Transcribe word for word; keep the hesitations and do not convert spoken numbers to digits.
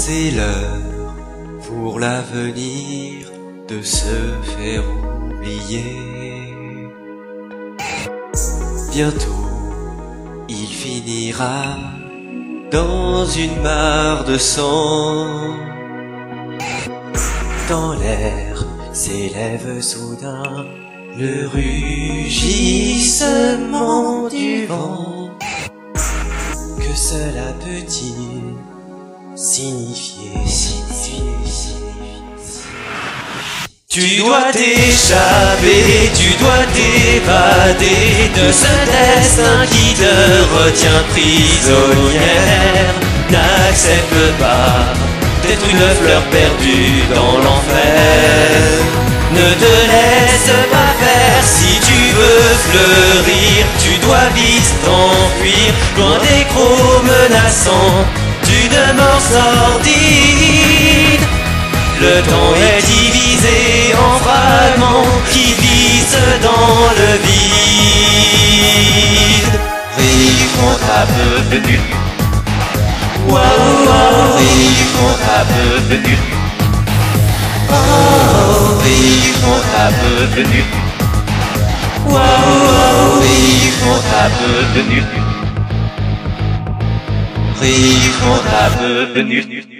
C'est l'heure pour l'avenir de se faire oublier. Bientôt, il finira dans une mare de sang. Dans l'air s'élève soudain le rugissement du vent. Que cela peut-il signifier, signifier, signifier. Tu dois t'échapper, tu dois t'évader de ce destin qui te retient prisonnière. N'accepte pas d'être une fleur perdue dans l'enfer. Ne te laisse pas faire si tu veux fleurir. Tu dois vite t'enfuir, loin des crocs menaçants d'une mort sordide. Le temps est divisé en fragments qui glissent dans le vide. Rive contre ta venue. Waouh, waouh. Rive contre ta venue. Oh, rive contre ta venue. Waouh, waouh. Rive contre ta venue. Rive contre ta venue.